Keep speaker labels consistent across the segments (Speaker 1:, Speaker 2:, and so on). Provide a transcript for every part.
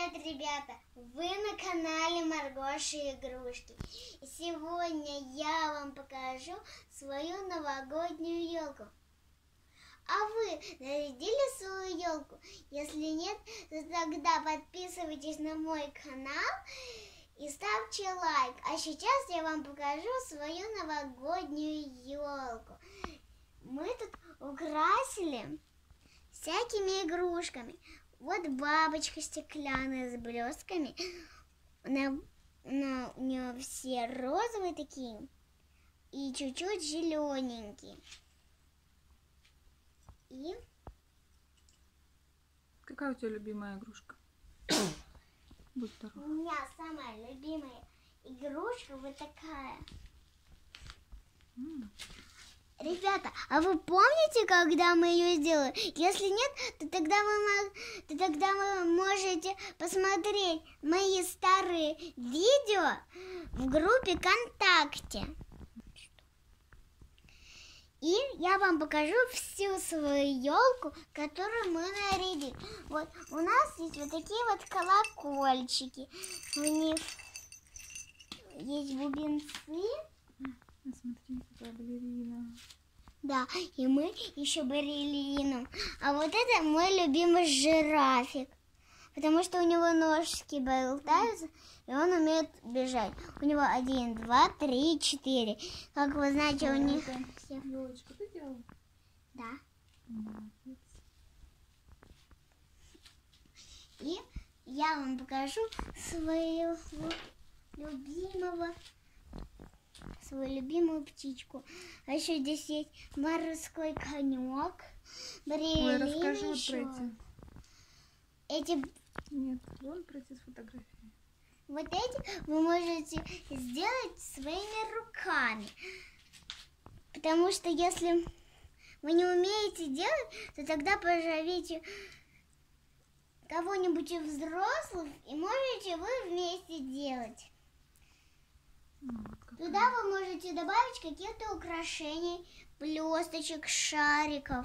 Speaker 1: Привет, ребята! Вы на канале Маргоша Игрушки. И сегодня я вам покажу свою новогоднюю елку. А вы нарядили свою елку? Если нет, то тогда подписывайтесь на мой канал и ставьте лайк. А сейчас я вам покажу свою новогоднюю елку. Мы тут украсили всякими игрушками. Вот бабочка стеклянная с блестками. У нее все розовые такие и чуть-чуть зелененькие. И
Speaker 2: какая у тебя любимая игрушка? Будь здоров.
Speaker 1: У меня самая любимая игрушка вот такая. Ребята, а вы помните, когда мы ее сделали? Если нет, то тогда вы можете посмотреть мои старые видео в группе ВКонтакте. И я вам покажу всю свою елку, которую мы нарядили. Вот у нас есть вот такие вот колокольчики. У них есть бубенцы.
Speaker 2: Смотри, какая балерина.
Speaker 1: Да, и мы еще балерину. А вот это мой любимый жирафик. Потому что у него ножки болтаются, и он умеет бежать. У него 1, 2, 3, 4. Как вы знаете, у них всех...
Speaker 2: Елочку ты делала?
Speaker 1: Да.
Speaker 2: Молодец.
Speaker 1: И я вам покажу свою любимую птичку. А еще здесь есть морской конек.
Speaker 2: Ой, расскажи вот про
Speaker 1: эти.
Speaker 2: Нет, вон про эти фотографии.
Speaker 1: Вот эти вы можете сделать своими руками. Потому что если вы не умеете делать, то тогда позовите кого-нибудь из взрослых и можете вы вместе делать. Туда вы можете добавить каких-то украшений, блесточек, шариков.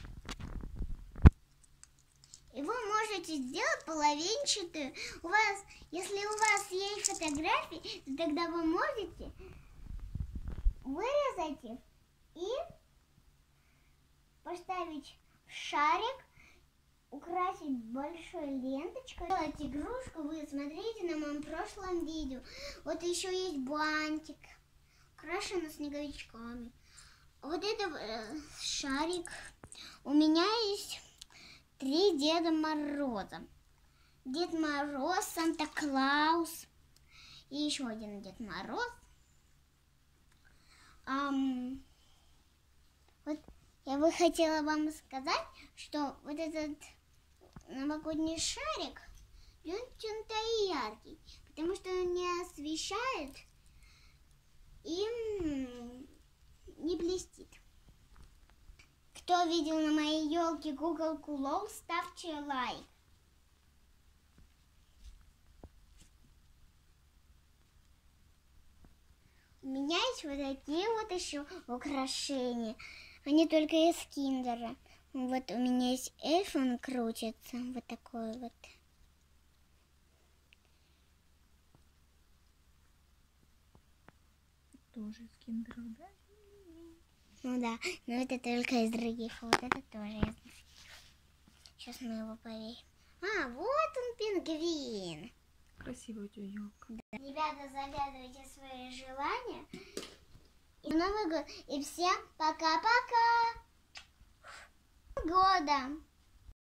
Speaker 1: И вы можете сделать половинчатую. Если у вас есть фотографии, то тогда вы можете вырезать их и поставить в шарик, украсить большой ленточкой. Делать игрушку вы смотрите на моем прошлом видео. Вот еще есть бантик, украшен снеговичками. Вот это шарик. У меня есть 3 Деда Мороза. Дед Мороз, Санта-Клаус и еще один Дед Мороз. Вот я бы хотела вам сказать, что вот этот новогодний шарик, он-то и яркий, потому что он не освещает и не блестит. Кто видел на моей елке куколку Лол, ставьте лайк. У меня есть вот такие вот еще украшения. Они только из киндера. Вот у меня есть эльф, он крутится. Вот такой вот.
Speaker 2: Тоже из киндеров, да?
Speaker 1: Ну да, но это только из других. Вот это тоже из других. Сейчас мы его повесим. А, вот он, пингвин.
Speaker 2: Красивая у тебя елка.
Speaker 1: Да. Ребята, загадывайте свои желания. И Новый год. И всем пока-пока. Года.